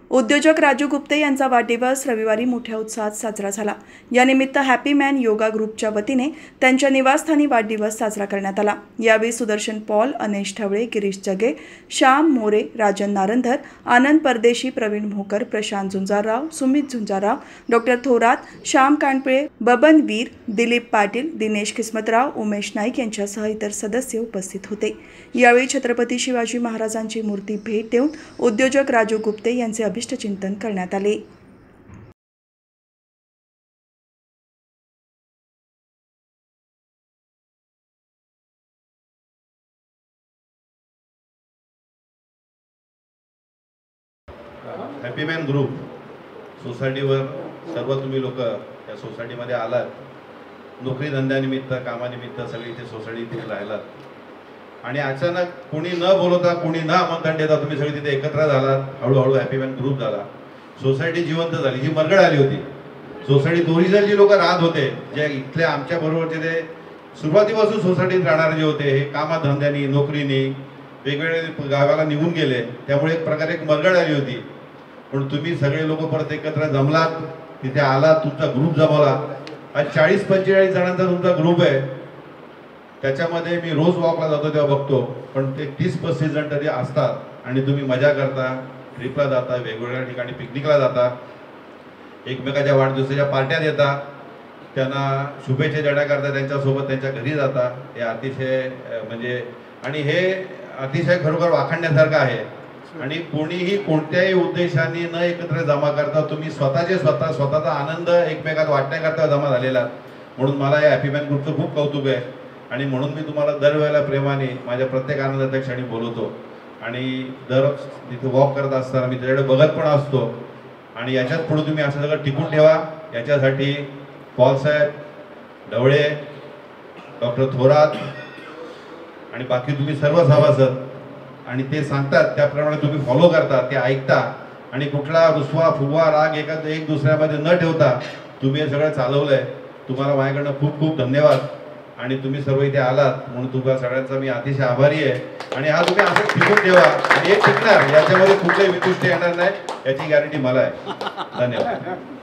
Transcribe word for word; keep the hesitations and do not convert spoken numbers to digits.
उद्योजक राजू गुप्ते यांचा वाढदिवस रविवारी मोठ्या उत्साहात साजरा झाला। यानिमित्त हॅपी मॅन योगा ग्रुपच्या वतीने त्यांच्या निवासस्थानी वाढदिवस साजरा करण्यात आला। यावेळी सुदर्शन पॉल, अनेश ढवळे, गिरीश जगे, श्याम मोरे, राजन नारंधर, आनंद परदेशी, प्रवीण भोकर, प्रशांत झुंजारराव, सुमित झुंजारराव, डॉक्टर थोरात, श्याम कांडपिळे, बबन वीर, दिलीप पाटील, दिनेश किस्मतराव, उमेश नाईक यांच्यासह इतर सदस्य उपस्थित होते। यावेळी छत्रपती शिवाजी महाराजांची मूर्ती भेट देऊन उद्योजक राजू गुप्ते यांचे अभिष्ट चिंतन करण्यात आले। हॅपी मॅन ग्रुप सोसायटीवर सर्व तुम्ही लोक या सोसायटीमध्ये आलात, नोकरी धंद्यानिमित्त, कामानिमित्त सगळी इथे सोसायटीत राहिलात आणि अचानक कोणी न बोलवता, कोणी न आमंत्रण देता तुम्ही सगळे तिथे एकत्र झालात। हळूहळू हॅपी मॅन ग्रुप झाला, सोसायटी जिवंत झाली। ही मरगळ आली होती सोसायटीत। ओरिजिनल जी लोक राहत होते, जे इथले आमच्या बरोबरचे ते सुरुवातीपासून सोसायटीत राहणारे जे होते, हे कामाधंद्यानी, नोकरीनी वेगवेगळे गावाला निघून गेले, त्यामुळे एक प्रकारे एक मरगळ आली होती। पण तुम्ही सगळे लोक परत एकत्र जमलात, तिथे आलात, तुमचा ग्रुप जमवला। आज चाळीस पंचेचाळीस जणांचा तुमचा ग्रुप आहे। त्याच्यामध्ये मी रोज वॉकला जातो तेव्हा बघतो, पण ते तीस पस्तीस जण तरी असतात आणि तुम्ही मजा करता, ट्रिपला जाता, वेगवेगळ्या ठिकाणी पिकनिकला जाता, एकमेकाच्या वाढदिवसाच्या पार्ट्या देता, त्यांना शुभेच्छा देण्याकरता त्यांच्यासोबत त्यांच्या घरी जाता। हे अतिशय म्हणजे आणि हे अतिशय खरोखर वाखाणण्यासारखं आहे। आणि कोणीही कोणत्याही उद्देशाने न एकत्र जमा करता तुम्ही स्वतःचे स्वतः स्वतःचा आनंद एकमेकात वाटण्याकरता जमा झालेला, म्हणून मला या हॅपी मॅन ग्रुपचं खूप कौतुक आहे। आणि म्हणून मी तुम्हाला दरवेळेला प्रेमाने माझ्या प्रत्येक आनंदाच्या क्षणी बोलवतो आणि दर तिथे वॉक करत असताना मी त्याच्याकडे बघत पण असतो। आणि याच्यात पुढे तुम्ही असं सगळं टिकून ठेवा, याच्यासाठी पॉल साहेब, ढवळे, डॉक्टर थोरात आणि बाकी तुम्ही सर्व सभासद आणि ते सांगतात त्याप्रमाणे तुम्ही फॉलो करता, ते ऐकता आणि कुठला रुसवा फुगवा राग एका एक दुसऱ्यामध्ये न ठेवता तुम्ही हे सगळं चालवलंय। तुम्हाला माझ्याकडनं खूप खूप धन्यवाद आणि तुम्ही सर्व इथे आलात म्हणून तुम्हा सगळ्यांचा मी अतिशय आभारी आहे। आणि हा तुम्ही असं टिकून ठेवा आणि एक टिकणार, याच्यामध्ये कुठलाही वितुष्ट येणार नाही, याची गॅरंटी मला आहे। धन्यवाद।